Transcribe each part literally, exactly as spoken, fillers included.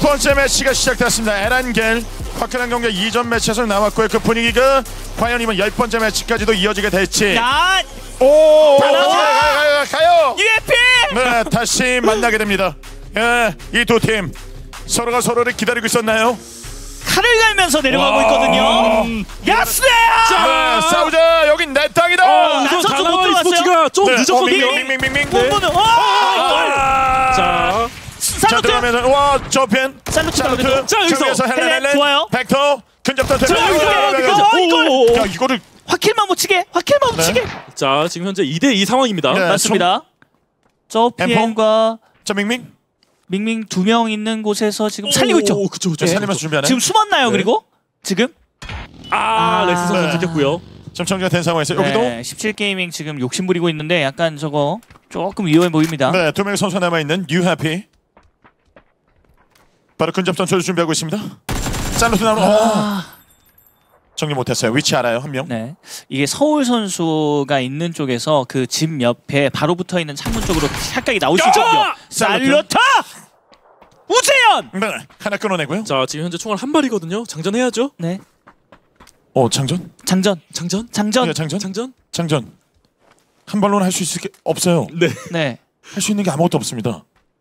번째 매치가 시작됐습니다. 에란겔 화끈한 경기 이 전 매치에서 나왔고요. 그 분위기가 과연 이번 열 번째 매치까지도 이어지게 될지. 야! 오! 가요! 가요! 유에피! 네, 다시 만나게 됩니다. 예, 이 두 팀 서로가 서로를 기다리고 있었나요? 칼을 갈면서 내려가고 있거든요. 음. 야스야! 자, 싸우자. 여긴 내 땅이다. 어, 난선수 못 들어갔어요. 좀 네. 늦었거든요. 밍밍밍밍. 못 보는. 와! 자, 자 들어가면서 와, 저편. 살루트. 자, 여기서 헬렌 헬렌. 좋아요. 벡터 근접단 될. 이거 야, 이거를 화킬만 못 치게. 화킬만 못 치게. 자, 지금 현재 이 대 이 상황입니다. 네, 맞습니다. 저 피엠과 자, 밍밍. 밍밍 두 명 있는 곳에서 지금 살리고 있죠. 오, 그쵸, 그쵸. 살리면서 준비하네. 지금 숨었나요? 네. 그리고 지금 아, 렉스 선수 네. 들켰고요. 좀 정리가 된 상황에서 네, 여기도 십칠 게이밍 지금 욕심 부리고 있는데 약간 저거 조금 위험해 보입니다. 네, 두 명의 선수 남아 있는 뉴해피. 바로 근접 전투를 준비하고 있습니다. 살루트 나오는. 아... 정리 못했어요. 위치 알아요, 한 명. 네, 이게 서울 선수가 있는 쪽에서 그 집 옆에 바로 붙어 있는 창문 쪽으로 착각이 나올 수 있거든요. 살루트! 우재현! 네, 하나 끊어내고요. 자, 지금 현재 총알 한 발이거든요. 장전해야죠. 네, 어, 장전? 장전, 장전? 장전, 네, 장전? 장전? 장전. 한 발로는 할 수 있을 게 없어요. 네. 네. 할 수 있는 게 아무것도 없습니다.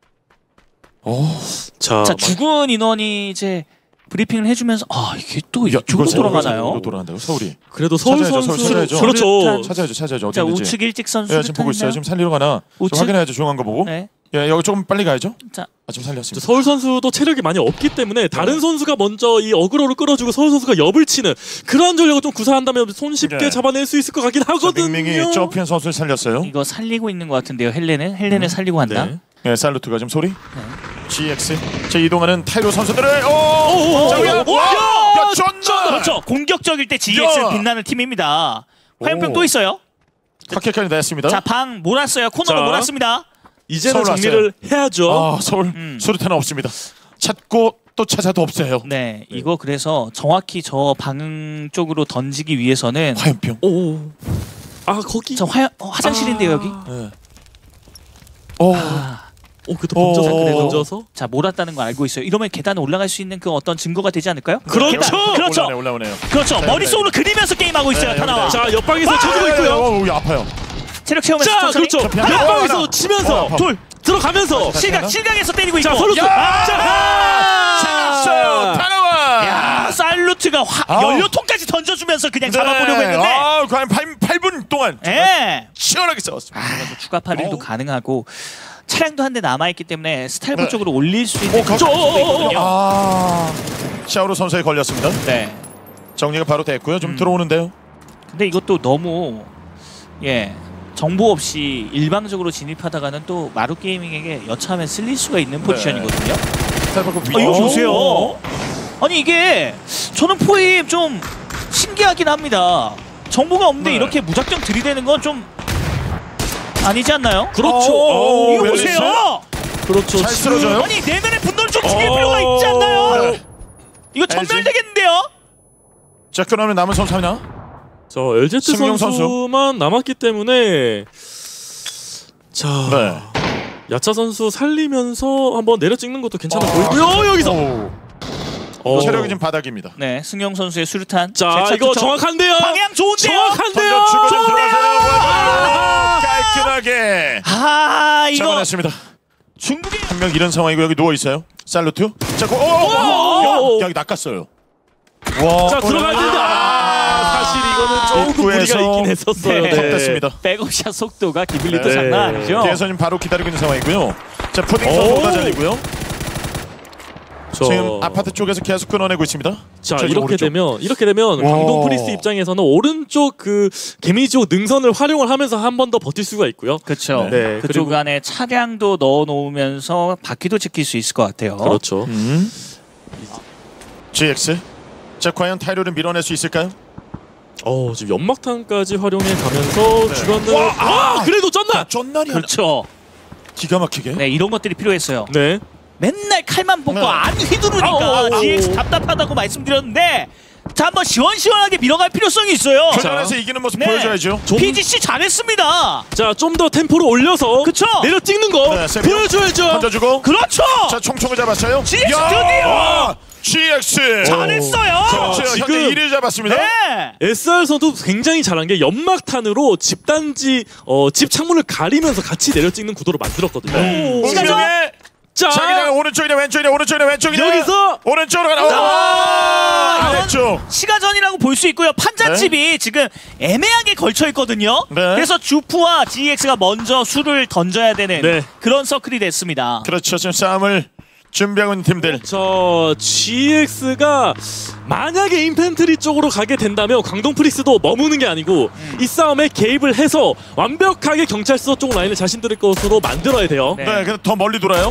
오. 자, 자, 죽은 인원이 이제 브리핑을 해주면서 아 이게 또 이쪽으로 돌아가나요? 이쪽으로 돌아간다고 서울이. 그래도 서울 찾아야죠, 선수 서울 찾아야죠. 그렇죠. 찾아야죠, 찾아야죠. 자, 어딘지. 우측 일찍 선수. 예, 지금 보고 있어요. 지금 살리러 가나. 좀 우측? 확인해야죠. 조용한 거 보고. 네. 예, 여기 조금 빨리 가야죠. 자, 아, 지금 살렸습니다. 서울 선수도 체력이 많이 없기 때문에 다른 네. 선수가 먼저 이 어그로를 끌어주고 서울 선수가 엽을 치는 그러한 전략을 좀 구사한다면 손쉽게 네. 잡아낼 수 있을 것 같긴 하거든요. 밍밍이 저피엔 선수를 살렸어요. 이거 살리고 있는 것 같은데요. 헬렌은 헬렌을 음. 살리고 한다. 네. 예, 살루트가 지금 소리. 네. 지엑스. 제 이동하는 타이로 선수들을. 오! 오, 자, 오, 야, 오, 야, 야, 쩐다. 그렇죠. 공격적일 때 지엑스는 야. 빛나는 팀입니다. 화염병 오. 또 있어요. 확실하게 냈습니다. 자, 방 몰았어요. 코너로 자. 몰았습니다. 이제는 서울 정리를 해야죠. 아, 서울 음. 수류탄은 없습니다. 찾고 또 찾아도 없어요. 네, 이거 그래서 정확히 저 방 쪽으로 던지기 위해서는 화염병. 오. 아, 거기. 저 화 어, 화장실인데요, 아. 여기. 네. 오. 아, 오, 그래도 던져서 오. 그래 던져서. 자, 몰았다는 거 알고 있어요. 이러면 계단 올라갈 수 있는 그 어떤 증거가 되지 않을까요? 그렇죠. 계단, 그렇죠. 올라오네, 올라오네요. 그렇죠. 네, 머릿속으로 그리면서 게임하고 있어요, 네, 타나와. 여기다. 자, 옆방에서 쳐주고 있고요. 오, 야, 아파요. 체력 채우면서 자, 천천히. 그렇죠. 자, 하나, 옆방에서 하나. 치면서 어, 둘 들어가면서. 실각, 실각에서 때리고 있고. 자, 서로 야! 자, 찾았어요. 타나와. 야, 살루트가 화, 아우. 연료통까지 던져주면서 그냥 네. 잡아보려고 했는데. 아, 과연 팔 분 동안 예. 시원하게 싸웠습니다. 아, 추가 팔일도 어. 가능하고 차량도 한 대 남아있기 때문에 스탈보 네. 쪽으로 올릴 수 있는 오, 가- 수도 있거든요. 아, 샤오로 선수에 걸렸습니다. 네. 정리가 바로 됐고요. 좀 음. 들어오는데요. 근데 이것도 너무 예 정보 없이 일방적으로 진입하다가는 또 마루 게이밍에게 여차하면 쓸릴 수가 있는 포지션이거든요. 아, 이거 보세요. 아니 이게 저는 포임 좀 신기하긴 합니다. 정보가 없는데 네. 이렇게 무작정 들이대는 건 좀 아니지 않나요? 그렇죠. 오, 이거 왜 보세요. 그렇죠. 잘 쓰러져요. 아니 내면의 분노를 좀 죽일 어. 필요가 있지 않나요? 네. 이거 알지? 전멸되겠는데요? 자, 그러면 남은 선수 하나. 자, 엘제트 승용 선수. 선수만 남았기 때문에 자, 네. 야차 선수 살리면서 한번 내려 찍는 것도 괜찮아 아, 보이고요. 여기서 오. 어. 체력이 지금 바닥입니다. 네, 승용 선수의 수류탄. 자, 재차 이거 투척. 정확한데요. 방향 좋은데요. 정확한데요. 던져주고 좀 좋은데요. 들어가세요. 아! 깔끔하게 아, 이거 잡아냈습니다. 중국의 한 명 이런 상황이고 여기 누워 있어요. 살루트. 자, 고, 오, 오! 오, 여기 낚았어요. 와, 자, 들어가야 된다. 아, 사실 이거는 조금 무리가 입구에서 있긴 했었어요. 네. 네. 됐습니다. 백업샷 속도가 기블리도 네. 장난 아니죠. 뒤에서 지금 바로 기다리고 있는 상황이고요. 자, 푸딩 오! 선수 오다 잘리고요. 저... 지금 아파트 쪽에서 계속 끊어내고 있습니다. 자, 저 이렇게 오른쪽. 되면 이렇게 되면 와. 광동 프리스 입장에서는 오른쪽 그 개미지옥 능선을 활용을 하면서 한 번 더 버틸 수가 있고요. 그렇죠. 네, 그쪽 그리고- 안에 차량도 넣어 놓으면서 바퀴도 지킬 수 있을 것 같아요. 그렇죠. 음. 지엑스. 자, 과연 타이로를 밀어낼 수 있을까요? 어, 지금 연막탄까지 활용해 가면서 네. 주변을 와, 와, 아! 그래도 쩐다. 쩐날이 그렇죠. 기가 막히게. 네, 이런 것들이 필요했어요. 네. 맨날 칼만 뽑고 네. 안 휘두르니까 어, 어, 어, 지엑스 어. 답답하다고 말씀드렸는데 자 한번 시원시원하게 밀어갈 필요성이 있어요. 교전에서 이기는 모습 네. 보여줘야죠. 좀- 피지씨 잘했습니다. 자, 좀 더 템포를 올려서 그쵸? 내려 찍는 거 네, 세비오. 보여줘야죠. 던져주고. 그렇죠. 자 총총을 잡았어요. 지엑스 야! 드디어! 지엑스. 잘했어요. 그렇죠. 지금- 현재 일 위를 잡았습니다. 네. 에스알 선수 굉장히 잘한 게 연막탄으로 집단지 어, 집 창문을 가리면서 같이 내려 찍는 구도를 만들었거든요. 오. 운명의 자, 자기장 오른쪽이냐 왼쪽이냐 오른쪽이냐 왼쪽이냐 여기서 오른쪽으로 가라. 아, 왼쪽. 시가전이라고 볼 수 있고요. 판자집이 지금 애매하게 걸쳐 있거든요. 네. 그래서 주프와 지엑스가 먼저 수를 던져야 되는 네. 그런 서클이 됐습니다. 그렇죠. 지금 싸움을 준비하고 있는 팀들. 저 지엑스가 만약에 인펜트리 쪽으로 가게 된다면 광동 프리스도 머무는 게 아니고 음. 이 싸움에 개입을 해서 완벽하게 경찰서 쪽 라인을 자신들의 것으로 만들어야 돼요. 네. 네, 근데 더 멀리 돌아요.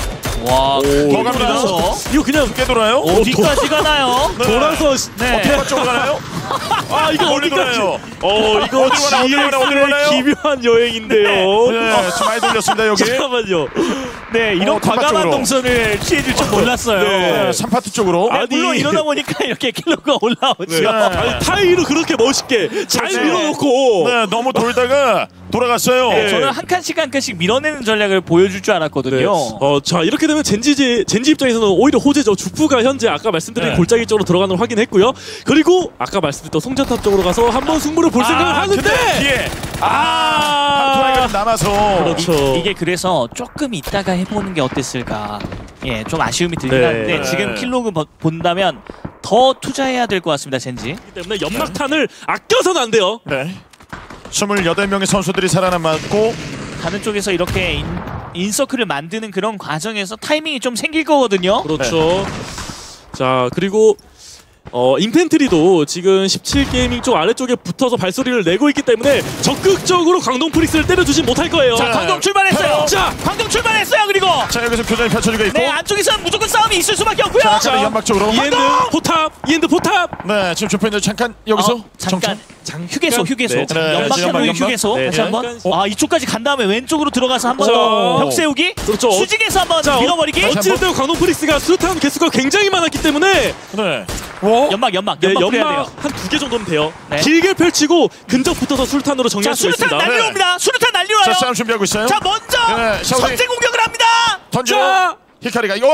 와, 더 갑니다. 돌아서 이거 그냥 꽤 돌아요. 어디까지 가나요? 네. 돌아서 네. 어깨가 쪽으로 가나요? 아 이거 멀리 어디까지? 돌아요. 어 이거 어디로 가나요? 어디로 가나요? 어디로 가나요? 지엑스의 기묘한 여행인데요. 네, 좀 많이 돌렸습니다 여기. 잠깐만요. 네, 이런 어, 탐파 과감한 쪽으로. 동선을 취해줄 줄 몰랐어요. 네. 네, 삼 파트 쪽으로. 네, 아니. 물론 이러다 보니까 이렇게 킬로가 올라오죠. 네. 아니 타이로 그렇게 멋있게 잘 그렇죠. 밀어놓고 네, 너무 돌다가 돌아갔어요. 네, 저는 한 칸씩 한 칸씩 밀어내는 전략을 보여줄 줄 알았거든요. 네. 어, 자 이렇게 되면 젠지 젠지 입장에서는 오히려 호재죠. 주프가 현재 아까 말씀드린 네. 골짜기 쪽으로 들어가는 걸 확인했고요. 그리고 아까 말씀드렸던 송전탑 쪽으로 가서 한번 승부를 볼 생각을 아, 하는데 근데 뒤에 아, 토라이가 좀 남아서. 그렇죠. 이, 게 그래서 조금 있다가 해보는 게 어땠을까. 예, 좀 아쉬움이 들긴 네. 하는데 네. 지금 킬로그 버- 본다면 더 투자해야 될 것 같습니다, 젠지. 그렇기 때문에 연막탄을 아껴서는 안 돼요. 네. 스물여덟 명의 선수들이 살아남았고 다른 쪽에서 이렇게 인, 인서클을 만드는 그런 과정에서 타이밍이 좀 생길 거거든요. 그렇죠. 자 그리고 어 인펜트리도 지금 십칠 게이밍 쪽 아래쪽에 붙어서 발소리를 내고 있기 때문에 적극적으로 광동 프릭스를 때려주진 못할 거예요. 자, 광동 출발했어요. 자, 광동 출발했어요. 그리고 자 여기서 교전이 펼쳐지고 있고 네, 안쪽에서는 무조건 싸움이 있을 수밖에 없고요. 자, 자, 연막 쪽으로. 이엔드 포탑, 이엔드 포탑. 네, 지금 주편들 잠깐 여기서 어, 잠깐 정찰. 휴게소 휴게소 네, 네, 연막탄으로 연막, 휴게소 네, 다시 한번 잠깐. 아 이쪽까지 간 다음에 왼쪽으로 들어가서 한번 자, 벽 세우기 그렇죠. 수직에서 한번 자, 밀어버리기 어, 어찌됐든 광동 프릭스가 수탄 개수가 굉장히 많았기 때문에 네. 와. 연막 연막 네, 연막 뿌려야 돼요. 연막 한 두 개 정도면 돼요. 네. 길게 펼치고 근접 붙어서 술탄으로 자 정리할 수가 수류탄 있습니다. 날리러 네. 옵니다. 수류탄 날리러 자 와요. 싸움 준비하고 있어요. 자 먼저 네, 샤오리. 선제 공격을 합니다. 던져. 자. 히카리가 이거.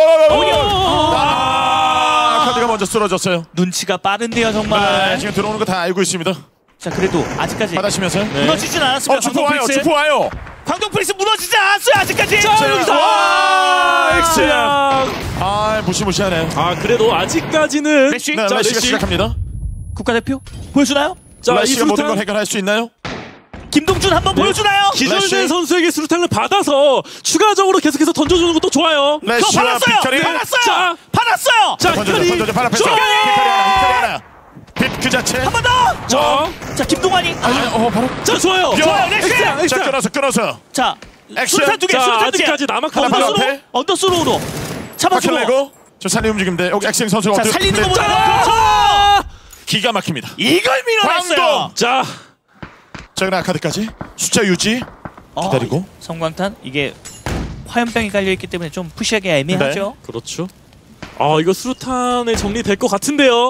아, 카드가 먼저 쓰러졌어요. 눈치가 빠른데요 정말. 네, 지금 들어오는 거 다 알고 있습니다. 자 그래도 아직까지 받아치면서. 무너지진 어, 않았습니다. 주포 광동 와요. 프릭스 주포 와요. 광동 프릭스 무너지지 않았어요 아직까지. 자, 여기서 와, 엑스. 엑스야. 아, 무시무시하네요. 아 그래도 아직까지는 레시 네, 자, 레시가 레시. 시작합니다. 국가대표 보여주나요? 자, 이 레시가 모든 걸 수류탄 해결할 수 있나요? 김동준 한번 네. 보여주나요? 기절된 레시. 선수에게 수류탄을 받아서 추가적으로 계속해서 던져주는 것도 좋아요. 그거 레시와 받았어요. 빅카리. 받았어요. 자. 받았어요. 자, 던져줘, 히카리. 던져줘. 발 앞에 자. 히카리 하나, 히카리 하나. 빛 그 자체. 한 번 더. 자, 자 김동환이. 아니, 어, 바로. 자 좋아요. 좋아요, 렉스. 엑스야, 자, 엑스야. 끊어서, 끊어서. 자 액션. 수류탄 두 개, 자, 수류탄 두 개. 아직까지 남았거든요. 하나 언더스로, 앞에. 언더스로로 잡아주고. 박힐 내고. 저 살리 움직임인데 여기 엑생 선수가 자 어떻게- 살리는 네, 거보다 자, 그렇죠. 기가 막힙니다. 이걸 밀어냈어요. 광동. 자, 자, 그럼 아카드까지 숫자 유지. 어, 기다리고. 성광탄 이게 화염병이 깔려 있기 때문에 좀 푸시하기 애매하죠. 그렇죠. 아 이거 수류탄에 정리될 것 같은데요.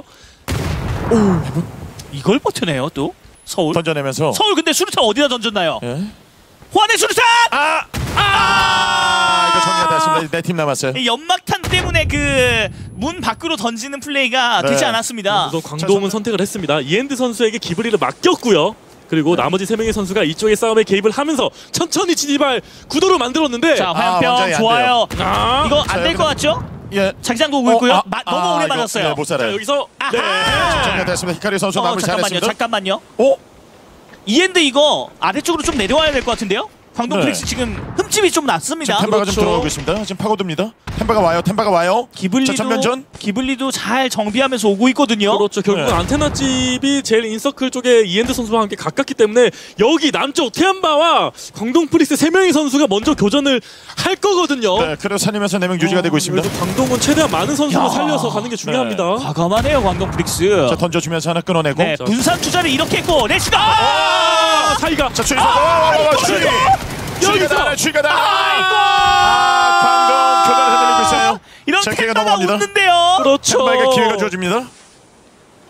이걸 버텨내요 또 서울. 던져내면서. 서울 근데 수류탄 어디다 던졌나요? 예. 호환의 수류탄. 아! 아! 이거 정리가 됐습니다. 네 팀 남았어요. 이 연막탄 때문에 그 문 밖으로 던지는 플레이가 네. 되지 않았습니다. 우선 광동은 선택을 했습니다. 이엔드 선수에게 기브리를 맡겼고요. 그리고 나머지 세 명의 선수가 이쪽의 싸움에 개입을 하면서 천천히 진입할 구도를 만들었는데 자 아, 화염병 완전히 안 좋아요. 아, 이거 자, 안 될 여기는- 것 같죠? 예. 자기장도 오고 어, 있고요. 아, 마- 아, 너무 오래 이거, 맞았어요. 네, 못 살아요. 자 여기서 아하! 네. 정리가 됐습니다. 히카리 선수 어, 마무리 잠깐만요. 잘했습니다. 잠깐만요. 오! 이엔드 이거 아래쪽으로 좀 내려와야 될 것 같은데요? 광동 네. 프릭스 지금 흠집이 좀 났습니다. 지금 템바가 그렇죠. 좀 들어오고 있습니다. 지금 파고듭니다. 템바가 와요. 템바가 와요. 기블리도 자, 전면전. 기블리도 잘 정비하면서 오고 있거든요. 그렇죠. 결국 네. 은 안테나 집이 제일 인서클 쪽에 이엔드 선수와 함께 가깝기 때문에 여기 남쪽 태안바와 광동 프리스 세 명의 선수가 먼저 교전을 할 거거든요. 네, 그래서 살리면서 네 명 유지가 되고 있습니다. 그래서 광동은 최대한 많은 선수를 야. 살려서 가는 게 중요합니다. 과감하네요 광동 프릭스. 자, 던져주면서 하나 끊어내고. 네, 자. 분산 투자를 이렇게 했고 레시가 아, 사이가 자, 추리. 와, 와, 와, 와, 추리. 추리가 여기서. 다, 추리가 다. 아이고! 아, 광동 교전을 흔들리고 있어요. 이런 자, 기회가 템바가 넘어갑니다. 웃는데요. 그렇죠. 템바에게 기회가 주어집니다.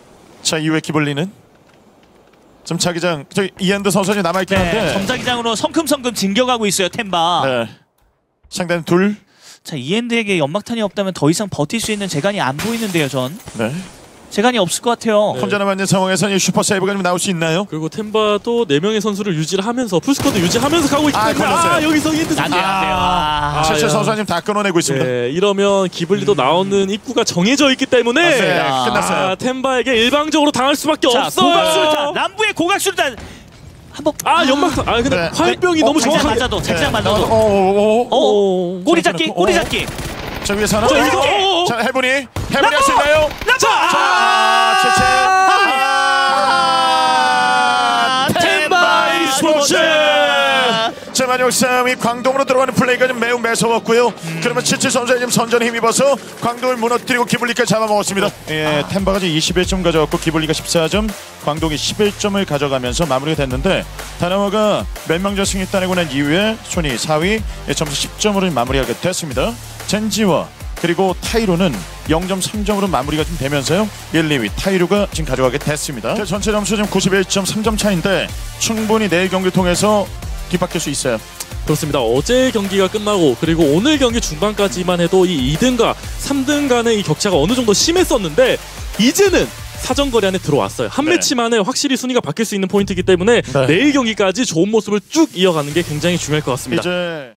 자 이후에 기블리는 좀 자기장 저기 이엔드 선수는 남아있긴 네, 한데 점자기장으로 성큼성큼 진격하고 있어요 템바. 네. 상대는 둘. 자 이엔드에게 연막탄이 없다면 더 이상 버틸 수 있는 재간이 안 보이는데요 전. 네. 재간이 없을 것 같아요. 네. 혼자 남아있는 상황에서 이 슈퍼 세이브가 좀 나올 수 있나요? 그리고 템바도 네 명의 선수를 유지를 하면서 풀스쿼드 유지하면서 가고 있기 아, 때문에 걸렸어요. 아, 여기서 이엔드 안 돼요 안 돼요. 아, 아, 실제 야. 선수님 다 끊어내고 있습니다. 네, 이러면 기블리도 음. 나오는 입구가 정해져 있기 때문에 맞아요. 아, 끝났어요. 아, 템바에게 일방적으로 당할 수밖에 자 없어요. 고각수류탄 남부의 고각수류탄 한번. 아 연막탄. 아 근데 네. 화염병이 어, 너무 자기장 정확하게. 맞아도 자기장 네. 맞아도. 어, 어, 어, 어. 어, 꼬리 자, 잡기, 어. 꼬리 잡기. 자 위에서 하나. 자, 자, 이거. 어, 어. 자 해보니 해보니 할 수 있나요? 자, 아, 채채. 아, 템바이 스포츠. 자 마지막 싸움이 광동으로 들어가는 플레이가 좀 매우 매서웠고요. 음. 그러면 칠칠 선수의 지금 선전에 힘입어서 광동을 무너뜨리고 기블리까지 잡아먹었습니다. 예, 템바가 지금 이십일 점 가져갔고 기블리가 십사 점, 광동이 십일 점을 가져가면서 마무리가 됐는데 다나와가 멸망전 승리 따내고 난 이후에 순위 사 위 점수 십 점으로 마무리하게 됐습니다. 젠지와 그리고 타이로는 영 점 삼 점으로 마무리가 좀 되면서요 일, 이 위 타이로가 지금 가져가게 됐습니다. 전체 점수 지금 구십일 점 삼 점 차인데 충분히 내일 경기 통해서 뒤바뀔 수 있어요. 그렇습니다. 어제 경기가 끝나고 그리고 오늘 경기 중반까지만 해도 이 이 등과 삼 등 간의 이 격차가 어느 정도 심했었는데 이제는 사정거리 안에 들어왔어요. 한 네. 매치 만에 확실히 순위가 바뀔 수 있는 포인트이기 때문에 네. 내일 경기까지 좋은 모습을 쭉 이어가는 게 굉장히 중요할 것 같습니다. 이제